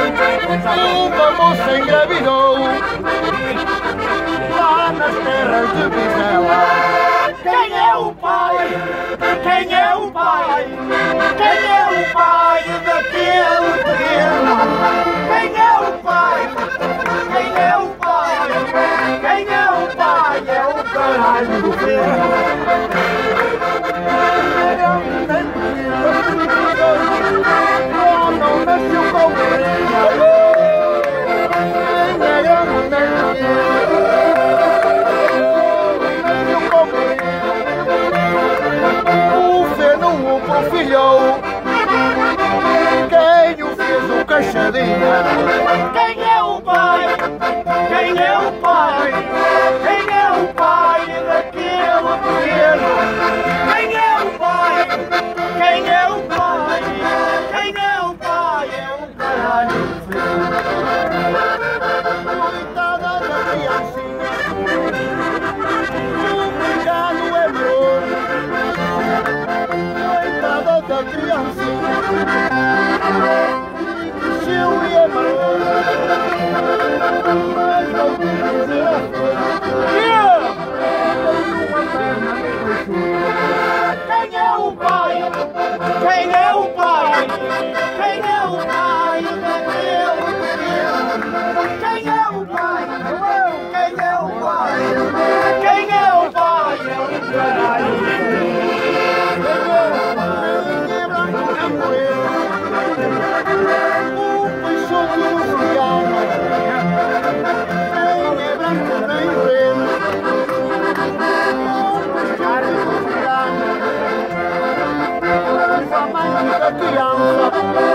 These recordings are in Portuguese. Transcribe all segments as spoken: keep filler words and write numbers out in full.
Uma moça engravidou lá nas terras de Vizela. Quem é o pai? Quem é o pai? Quem é o pai daquele pequeno? Quem é o pai? Quem é o pai? Quem é o pai? É o caralho do filho. Não nasceu com o feno pro filhão. Quem o fez o caixadinha? Quem é o pai? Quem é o pai? Quem é o pai daquele pequeno? Quem é o pai? Quem é o pai? Quem é o pai? É o caralho filho. Coitada da criancinha, o pecado é meu. Coitada da criancinha, seu e é meu. Mas não te dizer a coisa. Quem é o pai? Quem é o pai? Quem é o pai daquele pequeno? Quem é o pai? Quem é o pai? Quem é o pai? É o caralho. Quem é branco de moer? O peixoto do Friano. Quem é branco nem moreno? O peixoto do Friano. A mãe da criança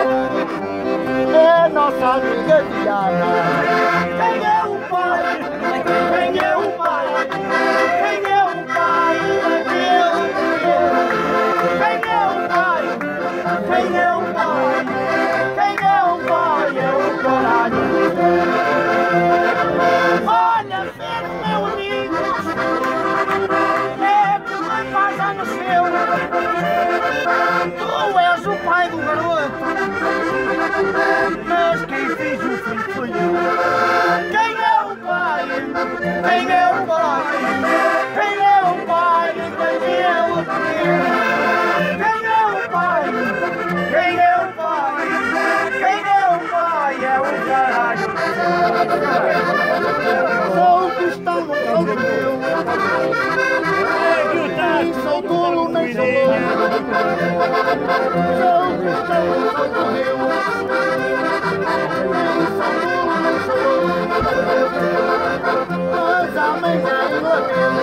é nossa amiga Diana. Quem é o pai? Quem é o pai? Quem é o pai daquele pequeno? Quem é o pai? Quem é o pai? Quem é o pai? É o caralho. Olha, filho, meu amigo, é que uma casa nasceu. Tu és o pai do garoto, mas quem fez o filho foi eu. Quem é o pai? Quem é o pai? Quem é o pai daquele pequeno? Quem é o pai? Quem é o pai? Quem é o pai? É o caralho. Sou cristão, não sou judeu. Nem sou tolo, nem sou louco. Sou cristão, não sou judeu. Nem sou tolo, nem sou louco. Mas amanhã e lá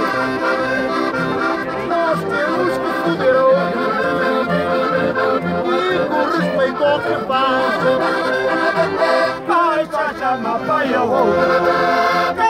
nós temos que foder outro. E com respeito ao que faz, vai já chamar pai ao outro.